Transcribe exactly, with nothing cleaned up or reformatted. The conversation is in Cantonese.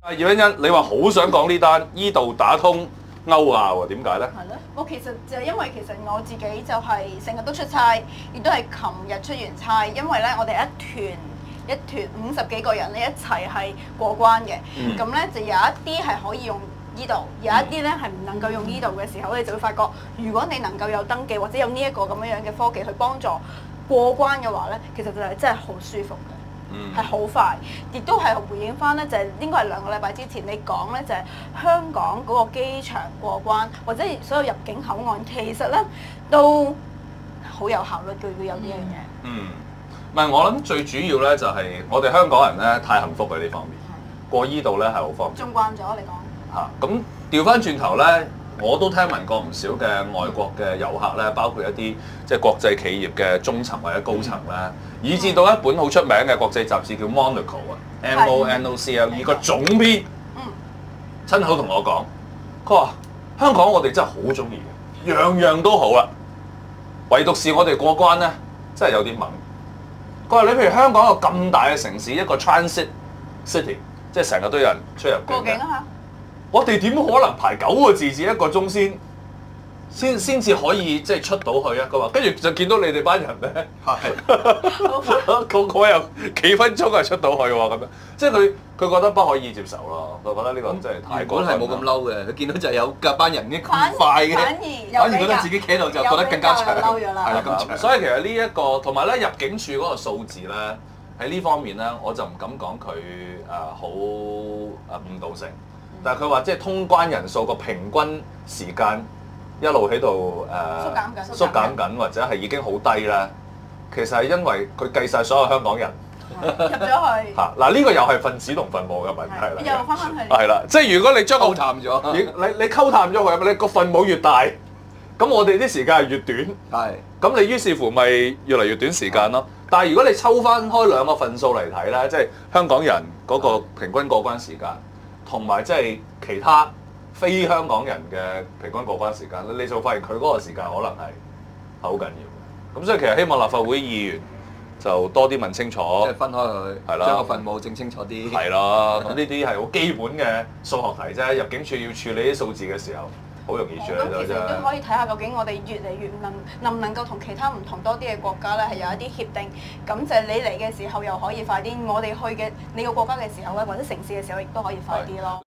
葉欣欣，你話好想講呢單依度打通歐亞喎，點解咧？ 係咯，我其實就係因為其實我自己就係成日都出差，亦都係琴日出完差，因為咧我哋一團一團五十幾個人咧一齊係過關嘅，咁咧、嗯、就有一啲係可以用依度，有一啲咧係唔能夠用依度嘅時候，你就會發覺，如果你能夠有登記或者有呢一個咁樣樣嘅科技去幫助過關嘅話咧，其實就係真係好舒服嘅。係好、嗯、快，亦都係回應翻咧，就係、是、應該係兩個禮拜之前你講咧，就係、是、香港嗰個機場過關或者所有入境口岸，其實咧都好有效率嘅，要有呢樣嘢。 嗯，唔係我諗最主要咧就係我哋香港人咧太幸福喺呢方面，的過依度咧係好方便。中慣咗你講嚇，咁調翻轉頭咧。我都聽聞過唔少嘅外國嘅遊客咧，包括一啲即係國際企業嘅中層或者高層咧，嗯、以至到一本好出名嘅國際雜誌叫 Monocle 啊 ，M O N O C L E 個總編，嗯，親口同我講，佢話香港我哋真係好中意嘅，樣樣都好啦，唯獨是我哋過關咧，真係有啲猛。佢話你譬如香港有咁大嘅城市，一個 transit city， 即係成日都有人出入境嘅。過境啊！我哋點可能排九個字至一個鐘先先先至可以即係出到去啊？佢話跟住就見到你哋班人咧，係個個有幾分鐘就出到去喎咁樣，即係佢佢覺得不可以接受咯。佢覺得呢個真係太過分。 原本係冇咁嬲嘅，佢見到就係有架班人已經咁快嘅， 反而反而覺得自己企喺度就覺得更加長。 嬲咗啦， 係啦，咁長。 所以其實呢、這、一個同埋咧入境處嗰個數字咧喺呢方面咧，我就唔敢講佢誒好誒誤導性。但係佢話即係通關人數個平均時間一路喺度誒縮減緊， 縮減緊或者係已經好低啦。其實係因為佢計晒所有香港人入咗去。 嚇嗱，呢個又係分子同分母嘅問題啦。 又翻返去。 係啦，即係如果你將溝淡咗， 你你溝淡咗佢，你個分母越大，咁我哋啲時間係越短。 係。 咁你於是乎咪越嚟越短時間咯。但係如果你抽翻開兩個份數嚟睇咧，即係香港人嗰個平均過關時間。同埋即係其他非香港人嘅平均過關時間咧，你就發現佢嗰個時間可能係好緊要嘅。咁所以其實希望立法會議員就多啲問清楚， 即係分開佢，係啦，將個分母整清楚啲。係啦，咁呢啲係好基本嘅數學題啫。入境處要處理啲數字嘅時候，好容易處理到啫。 咁其實都可以睇下究竟我哋越嚟越能能唔能夠同其他唔同多啲嘅國家咧係有一啲協定，咁就係你嚟嘅時候又可以快啲，我哋去嘅你個國家嘅時候咧或者城市嘅時候亦都可以快啲咯。